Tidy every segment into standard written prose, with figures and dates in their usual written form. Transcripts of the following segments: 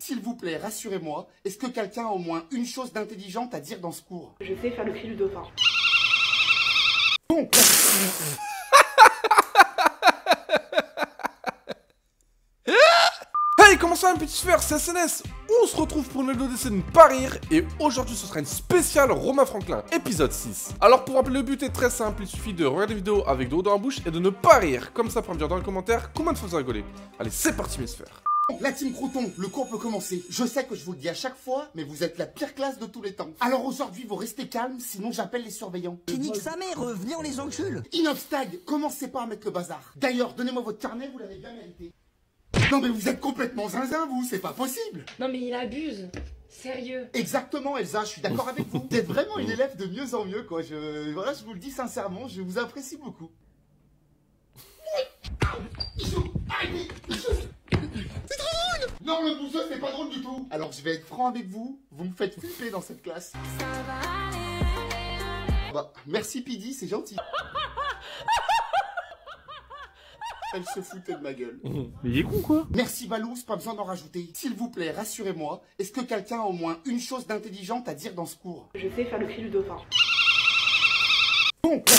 S'il vous plaît, rassurez-moi, est-ce que quelqu'un a au moins une chose d'intelligente à dire dans ce cours? Je sais faire le cri du dauphin. Bon, Hey, comment ça, un petit sphère, c'est SNS. On se retrouve pour une vidéo d'essai de ne pas rire. Et aujourd'hui, ce sera une spéciale Romain Franklin, épisode 6. Alors, pour rappeler, le but est très simple. Il suffit de regarder la vidéo avec de l'eau dans la bouche et de ne pas rire. Comme ça, pour me dire dans les commentaires combien de fois vous avez rigolé. Allez, c'est parti, mes sphères. la team Crouton, le cours peut commencer. Je sais que je vous le dis à chaque fois, mais vous êtes la pire classe de tous les temps. Alors aujourd'hui, vous restez calmes, sinon j'appelle les surveillants. Qui nique sa mère, venez on les encule. Inobstag, commencez pas à mettre le bazar. D'ailleurs, donnez-moi votre carnet, vous l'avez bien mérité. Non mais vous êtes complètement zinzin, vous, c'est pas possible. Non mais il abuse. Sérieux. Exactement, Elsa, je suis d'accord avec vous. Vous êtes vraiment une élève de mieux en mieux, quoi. Voilà, je vous le dis sincèrement, je vous apprécie beaucoup. C'est drôle. Non, le bouseux, c'est pas drôle du tout. Alors, je vais être franc avec vous, vous me faites flipper dans cette classe. Bah, merci Pidi, c'est gentil. Elle se foutait de ma gueule. Mais il est con, quoi. Merci Balous, pas besoin d'en rajouter. S'il vous plaît, rassurez-moi, est-ce que quelqu'un a au moins une chose d'intelligente à dire dans ce cours? Je sais faire le cri du dauphin. Bon,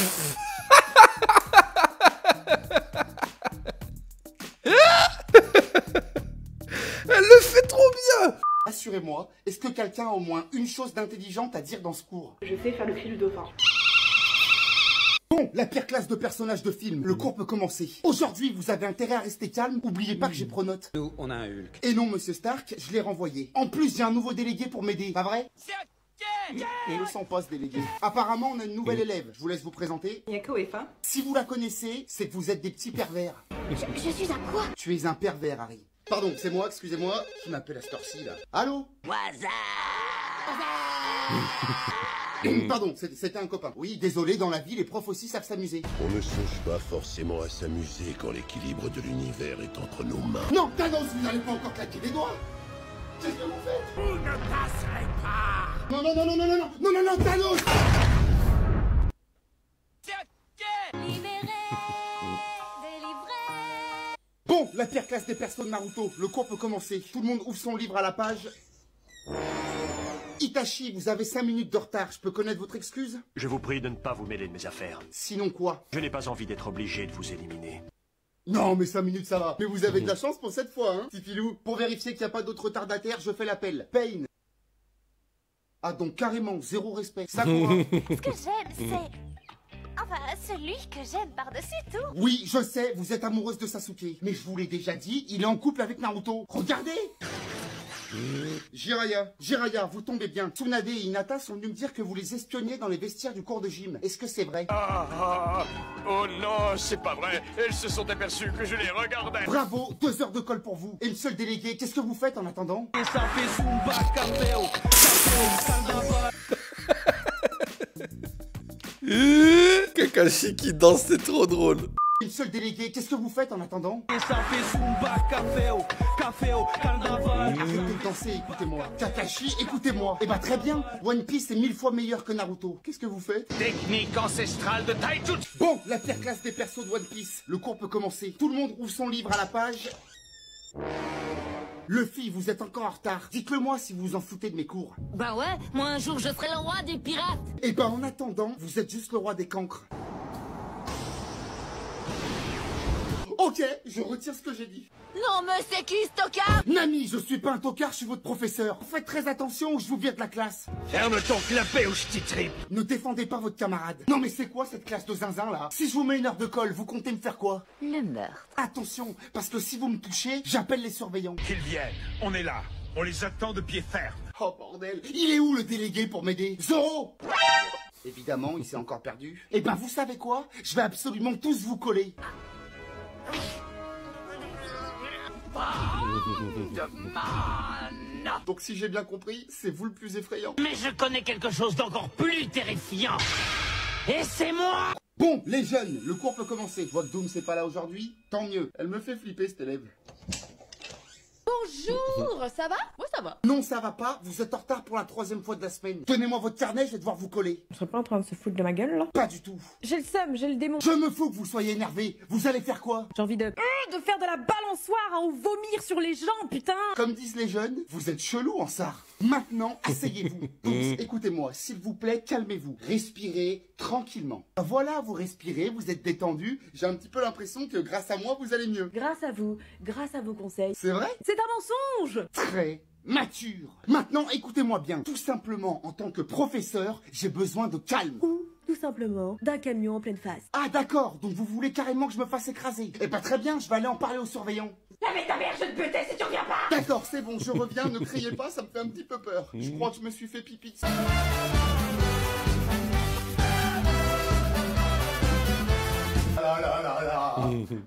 Elle le fait trop bien. rassurez-moi, est-ce que quelqu'un a au moins une chose d'intelligente à dire dans ce cours? Je sais faire le cri du dauphin. Bon, la pire classe de personnages de film, le cours peut commencer. Aujourd'hui, vous avez intérêt à rester calme, oubliez pas que j'ai pronote. Nous, on a un Hulk. Et non, monsieur Stark, je l'ai renvoyé. En plus, j'ai un nouveau délégué pour m'aider, pas vrai? On le sent pas, ce délégué. Apparemment, on a une nouvelle élève, je vous laisse vous présenter. Yako et fin. Si vous la connaissez, c'est que vous êtes des petits pervers. Je suis un quoi? Tu es un pervers, Harry. Pardon, c'est moi, excusez-moi. Qui m'appelle à cette heure-ci, là? Allô? Pardon, c'était un copain. Oui, désolé, dans la vie, les profs aussi savent s'amuser. On ne songe pas forcément à s'amuser quand l'équilibre de l'univers est entre nos mains. Non, Thanos, vous n'allez pas encore claquer des doigts. Qu'est-ce que vous faites? Vous ne passerez pas. Non, non, non, non, non, non, non, non, non, non, Thanos! Bon, la pire classe des persos de Naruto, le cours peut commencer. Tout le monde ouvre son livre à la page. Itachi, vous avez 5 minutes de retard, je peux connaître votre excuse? Je vous prie de ne pas vous mêler de mes affaires. Sinon quoi? Je n'ai pas envie d'être obligé de vous éliminer. Non, mais 5 minutes ça va. Mais vous avez de la chance pour cette fois, hein, petit filou. Pour vérifier qu'il n'y a pas d'autres retardataires, je fais l'appel. Pain. Ah donc carrément, zéro respect. Sakura. Ce que j'aime, c'est... Enfin, celui que j'aime par-dessus tout. Oui, je sais, vous êtes amoureuse de Sasuke. Mais je vous l'ai déjà dit, il est en couple avec Naruto. Regardez. Jiraiya, vous tombez bien. Tsunade et Hinata sont venus me dire que vous les espionniez dans les vestiaires du cours de gym. Est-ce que c'est vrai? Oh non, c'est pas vrai. Elles se sont aperçues que je les regardais. Bravo, 2 heures de colle pour vous. Et le seul délégué, qu'est-ce que vous faites en attendant? Kakashi qui danse, c'est trop drôle. Et le seul délégué, qu'est-ce que vous faites en attendant? Arrêtez de danser, écoutez-moi. Kakashi, écoutez-moi. Eh bah très bien, One Piece est 1000 fois meilleur que Naruto. Qu'est-ce que vous faites? Technique ancestrale de Taijutsu. Bon, la pire classe des persos de One Piece. Le cours peut commencer. Tout le monde ouvre son livre à la page. Luffy, vous êtes encore en retard. Dites-le moi si vous vous en foutez de mes cours. Bah ouais, moi un jour je serai le roi des pirates. Eh ben en attendant, vous êtes juste le roi des cancres. Ok, je retire ce que j'ai dit. Non mais c'est qui ce tocard? Nami, je suis pas un tocard, je suis votre professeur. Faites très attention ou je vous vire de la classe. Ferme ton clapet ou je t'y tripe. Ne défendez pas votre camarade. Non mais c'est quoi cette classe de zinzin là? Si je vous mets une heure de colle, vous comptez me faire quoi? Le meurtre. Attention, parce que si vous me touchez, j'appelle les surveillants. Qu'ils viennent, on est là, on les attend de pied ferme. Oh bordel, il est où le délégué pour m'aider? Zoro! Évidemment, il s'est encore perdu. Eh ben vous savez quoi? Je vais absolument tous vous coller. Donc si j'ai bien compris, c'est vous le plus effrayant. Mais je connais quelque chose d'encore plus terrifiant. Et c'est moi! Bon, les jeunes, le cours peut commencer. Votre Doom c'est pas là aujourd'hui? Tant mieux. Elle me fait flipper cette élève. Bonjour, ça va? Moi ça va. Non, ça va pas, vous êtes en retard pour la 3e fois de la semaine. Donnez-moi votre carnet, je vais devoir vous coller. On serait pas en train de se foutre de ma gueule là? Pas du tout. J'ai le seum, j'ai le démon. Je me fous que vous soyez énervé. Vous allez faire quoi? J'ai envie de faire de la balançoire hein, ou vomir sur les gens, putain. Comme disent les jeunes, vous êtes chelou en ça. Maintenant, asseyez-vous. Tous, écoutez-moi, s'il vous plaît, calmez-vous. Respirez tranquillement. Voilà, vous respirez, vous êtes détendu. J'ai un petit peu l'impression que grâce à moi, vous allez mieux. Grâce à vous, grâce à vos conseils. C'est vrai? C'est un mensonge. Très mature. Maintenant, écoutez-moi bien. Tout simplement, en tant que professeur, j'ai besoin de calme. Ou, tout simplement, d'un camion en pleine face. Ah d'accord, donc vous voulez carrément que je me fasse écraser. Eh ben très bien, je vais aller en parler aux surveillants. Lave ta mère, je te butais si tu reviens pas. D'accord, c'est bon, je reviens, ne criez pas, ça me fait un petit peu peur. Je crois que je me suis fait pipi. Ah là là là.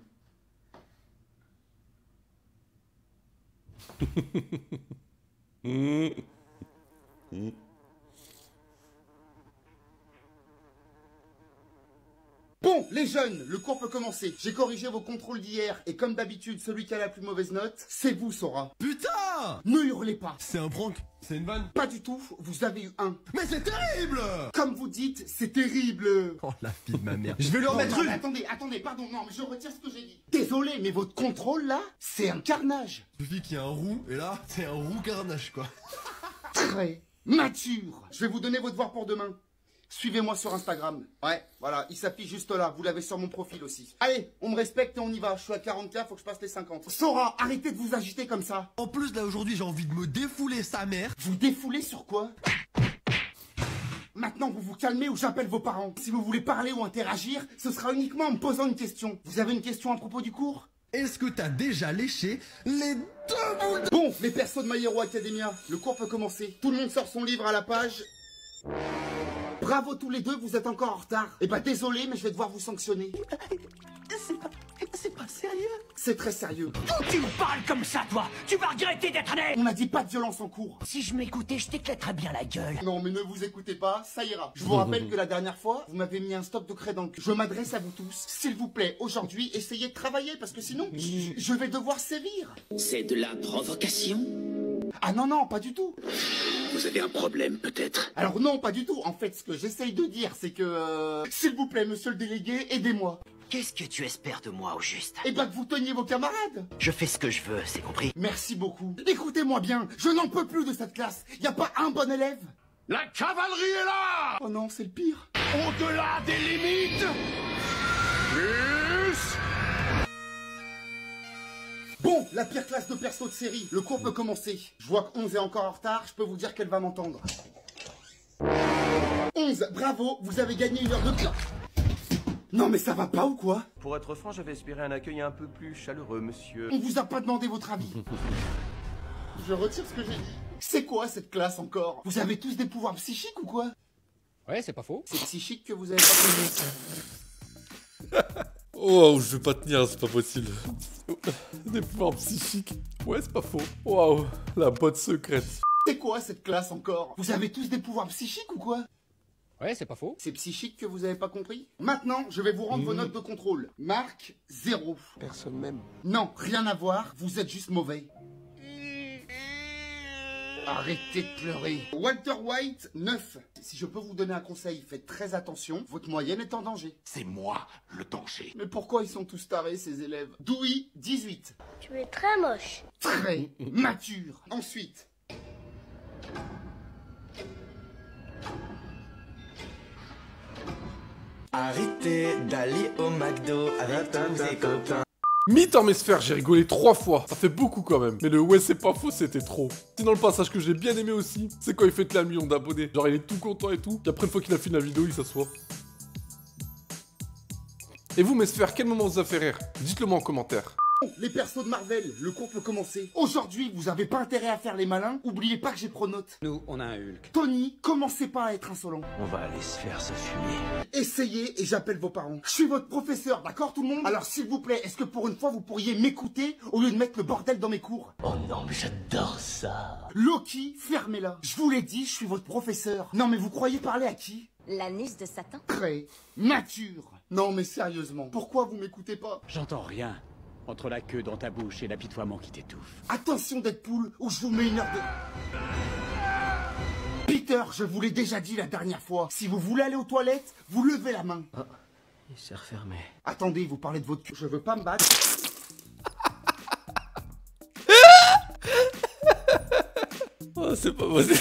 Bon, les jeunes, le cours peut commencer. J'ai corrigé vos contrôles d'hier et comme d'habitude, celui qui a la plus mauvaise note, c'est vous, Sora. Putain! Ne hurlez pas. C'est un prank? C'est une vanne? Pas du tout, vous avez eu 1. Mais c'est terrible! Comme vous dites, c'est terrible. Oh la fille de ma mère. Je vais lui en mettre une! Attendez, pardon, non, mais je retire ce que j'ai dit. Désolé, mais votre contrôle là, c'est un carnage. Il suffit qu'il y a un roux, et là, c'est un roux carnage quoi. Très mature. Je vais vous donner vos devoirs pour demain. Suivez-moi sur Instagram. Ouais, voilà, il s'affiche juste là. Vous l'avez sur mon profil aussi. Allez, on me respecte et on y va. Je suis à 40K, faut que je passe les 50. Sora, arrêtez de vous agiter comme ça. En plus, là, aujourd'hui, j'ai envie de me défouler sa mère. Vous défoulez sur quoi? Maintenant, vous vous calmez ou j'appelle vos parents. Si vous voulez parler ou interagir, ce sera uniquement en me posant une question. Vous avez une question à propos du cours? Est-ce que t'as déjà léché les 2 boules de... Bon, les persos de My Hero Academia, le cours peut commencer. Tout le monde sort son livre à la page... Bravo tous les deux, vous êtes encore en retard. Eh ben désolé, mais je vais devoir vous sanctionner. C'est pas sérieux. C'est très sérieux. Quand tu me parles comme ça, toi, tu vas regretter d'être né. On n'a dit pas de violence en cours. Si je m'écoutais, je t'éclaterais bien la gueule. Non, mais ne vous écoutez pas, ça ira. Je vous rappelle que la dernière fois, vous m'avez mis un stop de craie dans le cul. Je m'adresse à vous tous. S'il vous plaît, aujourd'hui, essayez de travailler, parce que sinon, je vais devoir sévir. C'est de la provocation. Ah non, non, pas du tout. Vous avez un problème, peut-être? Alors non, pas du tout. En fait, ce que j'essaye de dire, c'est que... S'il vous plaît, monsieur le délégué, aidez-moi. Qu'est-ce que tu espères de moi, au juste? Eh ben que vous teniez vos camarades. Je fais ce que je veux, c'est compris? Merci beaucoup. Écoutez-moi bien, je n'en peux plus de cette classe. Y a pas un bon élève? La cavalerie est là! Oh non, c'est le pire. Au-delà des limites! Plus! Bon, la pire classe de perso de série, le cours peut commencer. Je vois que 11 est encore en retard, je peux vous dire qu'elle va m'entendre. 11, bravo, vous avez gagné 1 heure de classe. Non mais ça va pas ou quoi? Pour être franc, j'avais espéré un accueil un peu plus chaleureux, monsieur. On vous a pas demandé votre avis. Je retire ce que j'ai dit. C'est quoi cette classe encore? Vous avez tous des pouvoirs psychiques ou quoi? Ouais, c'est pas faux. C'est psychique que vous avez pas compris. Oh, je vais pas tenir, c'est pas possible. Des pouvoirs psychiques. Ouais, c'est pas faux. Waouh, la botte secrète. C'est quoi cette classe encore? Vous avez tous des pouvoirs psychiques ou quoi? Ouais, c'est pas faux. C'est psychique que vous avez pas compris? Maintenant, je vais vous rendre vos notes de contrôle. Marque 0. Personne même. Non, rien à voir, vous êtes juste mauvais. Arrêtez de pleurer. Walter White, 9. Si je peux vous donner un conseil, faites très attention, votre moyenne est en danger. C'est moi, le danger. Mais pourquoi ils sont tous tarés, ces élèves? Dewey, 18. Tu es très moche. Très mature. Ensuite. Arrêtez d'aller au McDo avec tous tes copains. Mythe en Mesphère, j'ai rigolé 3 fois. Ça fait beaucoup quand même. Mais le ouais, c'est pas faux, c'était trop. Sinon, le passage que j'ai bien aimé aussi, c'est quand il fête la million d'abonnés. Genre, il est tout content et tout. Puis après, une fois qu'il a fini la vidéo, il s'assoit. Et vous, Mesphère, quel moment vous a fait rire? Dites-le moi en commentaire. Les persos de Marvel, le cours peut commencer. Aujourd'hui, vous avez pas intérêt à faire les malins. Oubliez pas que j'ai pronote. Nous, on a un Hulk. Tony, commencez pas à être insolent. On va aller se faire se fumer. Essayez et j'appelle vos parents. Je suis votre professeur, d'accord tout le monde? Alors s'il vous plaît, est-ce que pour une fois vous pourriez m'écouter au lieu de mettre le bordel dans mes cours? Oh non, mais j'adore ça. Loki, fermez-la. Je vous l'ai dit, je suis votre professeur. Non mais vous croyez parler à qui? L'anus de Satan. Très mature. Non mais sérieusement, pourquoi vous m'écoutez pas? J'entends rien. Entre la queue dans ta bouche et l'apitoiement qui t'étouffe. Attention Deadpool, ou je vous mets une heure de... Peter, je vous l'ai déjà dit la dernière fois. Si vous voulez aller aux toilettes, vous levez la main. Ah, il s'est refermé. Attendez, vous parlez de votre cul. Je veux pas me battre. Oh, c'est pas possible.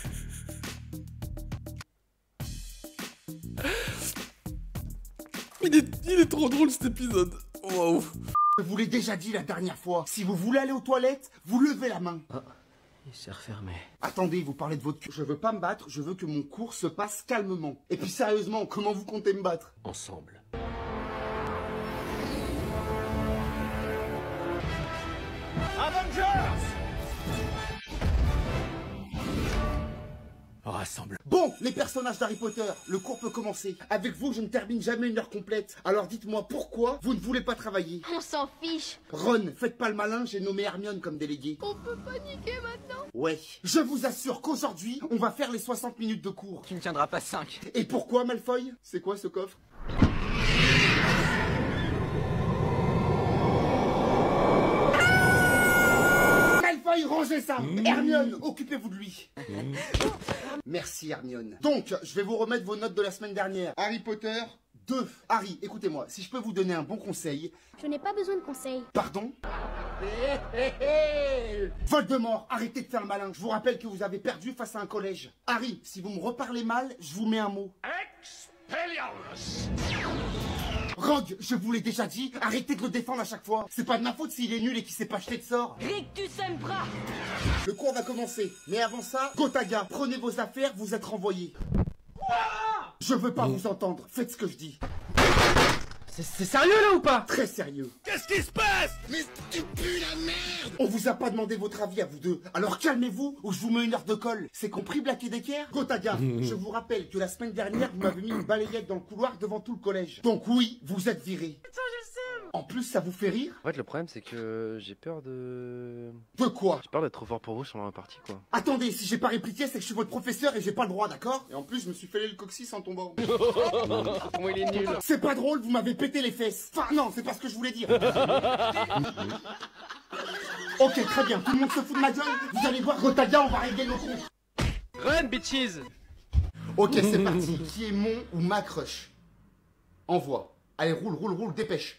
Il est trop drôle cet épisode. Waouh. Je vous l'ai déjà dit la dernière fois. Si vous voulez aller aux toilettes, vous levez la main. Ah, il s'est refermé. Attendez, vous parlez de votre cul. Je veux pas me battre, je veux que mon cours se passe calmement. Et puis sérieusement, comment vous comptez me battre? Ensemble. Avengers! Rassemble. Bon, les personnages d'Harry Potter, le cours peut commencer. Avec vous, je ne termine jamais une heure complète. Alors dites-moi pourquoi vous ne voulez pas travailler. On s'en fiche. Ron, faites pas le malin, j'ai nommé Hermione comme déléguée. On peut paniquer maintenant. Ouais. Je vous assure qu'aujourd'hui, on va faire les 60 minutes de cours. Tu ne tiendras pas 5. Et pourquoi, Malfoy? C'est quoi ce coffre? Malfoy, rangez ça. Hermione, occupez-vous de lui. Merci Hermione. Donc, je vais vous remettre vos notes de la semaine dernière. Harry Potter 2. Harry, écoutez-moi, si je peux vous donner un bon conseil... Je n'ai pas besoin de conseils. Pardon? Voldemort, arrêtez de faire le malin. Je vous rappelle que vous avez perdu face à un collège. Harry, si vous me reparlez mal, je vous mets un mot. Expelliarmus! Rogue, je vous l'ai déjà dit, arrêtez de le défendre à chaque fois. C'est pas de ma faute s'il est nul et qu'il s'est pas jeté de sort. Rictus Sempra. Le cours va commencer. Mais avant ça, Gotaga, prenez vos affaires, vous êtes renvoyés. Je veux pas vous entendre, faites ce que je dis. C'est sérieux là ou pas? Très sérieux. Qu'est-ce qui se passe? Mais tu pues la merde! On vous a pas demandé votre avis à vous deux. Alors calmez-vous ou je vous mets une heure de colle. C'est compris, Black et Decker? Gotaga, je vous rappelle que la semaine dernière, vous m'avez mis une balayette dans le couloir devant tout le collège. Donc oui, vous êtes viré. En plus, ça vous fait rire? En fait, le problème, c'est que j'ai peur de... De quoi? J'ai peur d'être trop fort pour vous sur la partie, quoi. Attendez, si j'ai pas répliqué, c'est que je suis votre professeur et j'ai pas le droit, d'accord? Et en plus, je me suis fêlé le coccyx en tombant. Comment il est nul. C'est pas drôle, vous m'avez pété les fesses. Enfin, non, c'est pas ce que je voulais dire. Ok, très bien, tout le monde se fout de ma gueule. Vous allez voir, Gotaga, on va régler nos comptes. Run, bitches. Ok, c'est parti. Qui est mon ou ma crush? Envoie. Allez, roule, roule, roule, dépêche.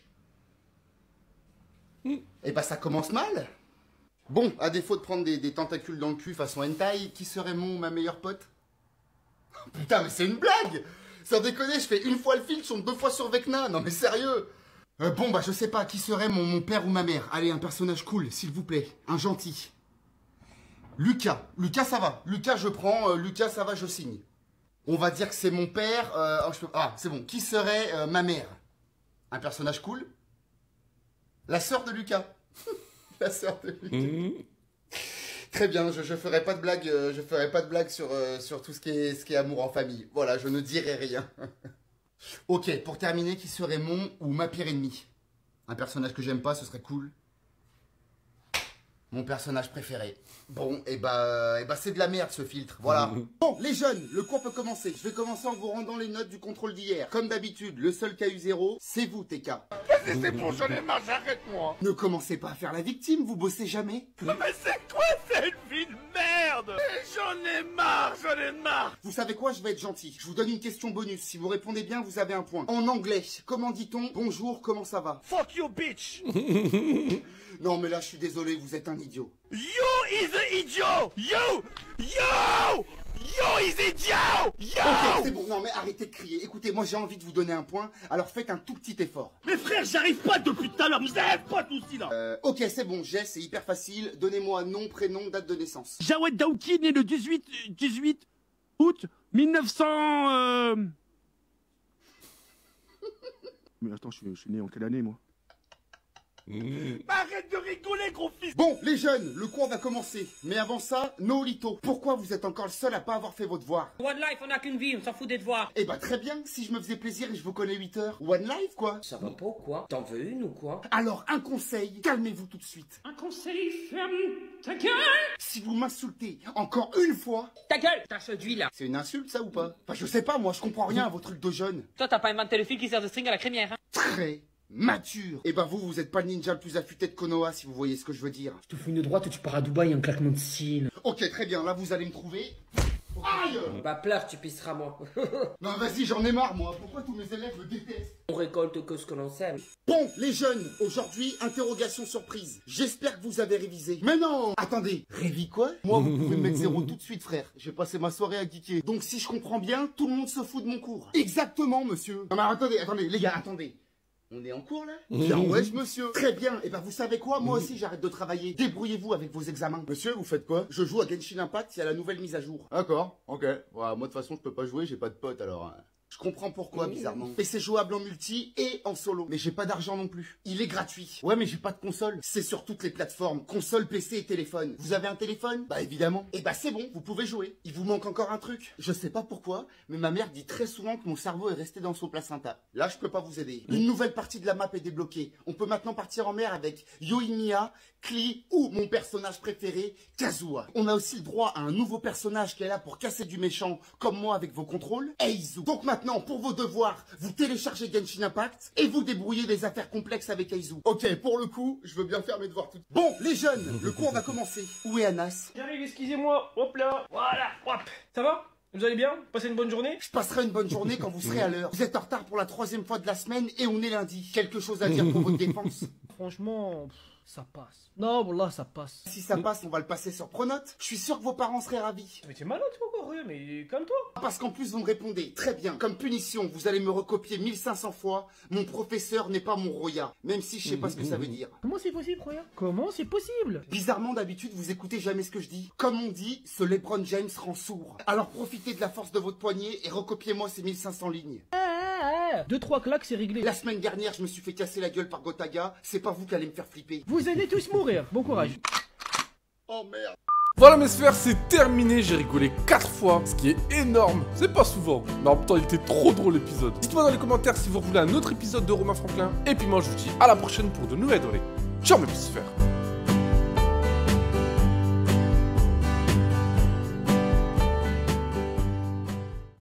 Et bah ça commence mal. Bon, à défaut de prendre des tentacules dans le cul façon hentai, qui serait mon ou ma meilleure pote? Oh, putain, mais c'est une blague! Sans déconner, je fais une fois le film, je tombe 2 fois sur Vecna, non mais sérieux! Bon bah je sais pas, qui serait mon père ou ma mère? Allez, un personnage cool, s'il vous plaît, un gentil. Lucas, Lucas ça va, Lucas je prends, Lucas ça va, je signe. On va dire que c'est mon père, ah c'est bon, qui serait ma mère? Un personnage cool? La sœur de Lucas. La sœur de Lucas. Très bien, je ferai pas de blague, sur tout ce qui est amour en famille. Voilà, je ne dirai rien. Ok, pour terminer, qui serait mon ou ma pire ennemie? Un personnage que j'aime pas, ce serait cool. Mon personnage préféré. Bon, et bah c'est de la merde ce filtre, voilà. Bon, les jeunes, le cours peut commencer. Je vais commencer en vous rendant les notes du contrôle d'hier. Comme d'habitude, le seul qui a eu 0, c'est vous, TK. Vas-y, c'est bon, j'en ai marre, j'arrête-moi. Ne commencez pas à faire la victime, vous bossez jamais. Mais c'est quoi cette vie de merde? J'en ai marre, j'en ai marre. Vous savez quoi, je vais être gentil. Je vous donne une question bonus. Si vous répondez bien, vous avez un point. En anglais, comment dit-on bonjour, comment ça va? Fuck you, bitch. Non, mais là, je suis désolé, vous êtes un idiot. You is an idiot. You is idiot. Yo. Ok, c'est bon, non mais arrêtez de crier. Écoutez, moi j'ai envie de vous donner un point, alors faites un tout petit effort. Mais frère, j'arrive pas depuis tout à l'heure, vous avez pas tout aussi là. Ok, c'est bon, Jess, c'est hyper facile. Donnez-moi nom, prénom, date de naissance. Jawed Daouki, né le 18 août 1900... Mais attends, je suis né en quelle année, moi? Arrête de rigoler, gros fils. Bon, les jeunes, le cours va commencer. Mais avant ça, Nolito, pourquoi vous êtes encore le seul à pas avoir fait vos devoirs? One life, on a qu'une vie, on s'en fout des devoirs. Eh bah très bien, si je me faisais plaisir et je vous connais 8 heures. One life, quoi. Ça va pas ou quoi? T'en veux une ou quoi? Alors, un conseil, calmez-vous tout de suite. Un conseil, ferme ta gueule. Si vous m'insultez encore une fois... Ta gueule, t'as celui là. C'est une insulte, ça, ou pas? Enfin, je sais pas, moi, je comprends rien à vos trucs de jeunes. Toi, t'as pas inventé le fil qui sert de string à la crémière, hein? Très mature. Et bah vous êtes pas le ninja le plus affûté de Konoha, si vous voyez ce que je veux dire. Je te fous une droite et tu pars à Dubaï en claquement de cils. Ok, très bien, là vous allez me trouver. Aïe! Bah pleure, tu pisseras moi. Non vas-y, j'en ai marre moi, pourquoi tous mes élèves me détestent? On récolte que ce que l'on sème. Bon, les jeunes, aujourd'hui, interrogation surprise. J'espère que vous avez révisé. Mais non! Attendez, révis quoi? Moi, vous pouvez me mettre 0 tout de suite, frère. J'ai passé ma soirée à geeker. Donc si je comprends bien, tout le monde se fout de mon cours. Exactement, monsieur. Non mais attendez, les gars, attendez. On est en cours là? Bien wesh monsieur. Très bien, et ben vous savez quoi? Moi aussi j'arrête de travailler. Débrouillez-vous avec vos examens. Monsieur, vous faites quoi? Je joue à Genshin Impact, il y a la nouvelle mise à jour. D'accord, ok. Ouais, moi de toute façon je peux pas jouer, j'ai pas de potes alors. Je comprends pourquoi, bizarrement. Et c'est jouable en multi et en solo. Mais j'ai pas d'argent non plus. Il est gratuit. Ouais, mais j'ai pas de console. C'est sur toutes les plateformes. Console, PC et téléphone. Vous avez un téléphone? Bah évidemment. Et bah c'est bon, vous pouvez jouer. Il vous manque encore un truc. Je sais pas pourquoi, mais ma mère dit très souvent que mon cerveau est resté dans son placenta. Là, je peux pas vous aider. Une nouvelle partie de la map est débloquée. On peut maintenant partir en mer avec Yoimiya, Klee ou mon personnage préféré, Kazuha. On a aussi le droit à un nouveau personnage qui est là pour casser du méchant, comme moi avec vos contrôles, Eizu. Donc maintenant, pour vos devoirs, vous téléchargez Genshin Impact et vous débrouillez des affaires complexes avec Eizu. Ok, pour le coup, je veux bien faire mes devoirs tout de suite. Bon, les jeunes, le cours va commencer. Où est Anas? J'arrive, excusez-moi. Hop là. Voilà, hop. Ça va? Vous allez bien? Passez une bonne journée? Je passerai une bonne journée quand vous serez à l'heure. Vous êtes en retard pour la 3e fois de la semaine et on est lundi. Quelque chose à dire pour votre défense? Franchement, ça passe. Non, bon là, ça passe. Si ça passe, on va le passer sur Pronote. Je suis sûr que vos parents seraient ravis. Mais t'es malade toi quoi, mais calme-toi. Parce qu'en plus vous me répondez, très bien, comme punition, vous allez me recopier 1500 fois. Mon professeur n'est pas mon Roya, même si je sais pas ce que ça veut dire. Comment c'est possible, Roya? Comment c'est possible? Bizarrement, d'habitude, vous écoutez jamais ce que je dis. Comme on dit, ce LeBron James rend sourd. Alors profitez de la force de votre poignet et recopiez-moi ces 1500 lignes. 2-3 claques, c'est réglé. La semaine dernière, je me suis fait casser la gueule par Gotaga. C'est pas vous qui allez me faire flipper. Vous allez tous mourir. Bon courage. Oh merde. Voilà mes sphères, c'est terminé, j'ai rigolé 4 fois, ce qui est énorme, c'est pas souvent, mais en même temps il était trop drôle l'épisode. Dites-moi dans les commentaires si vous voulez un autre épisode de Romain Franklin, et puis moi je vous dis à la prochaine pour de nouvelles données. Ciao mes petites sphères.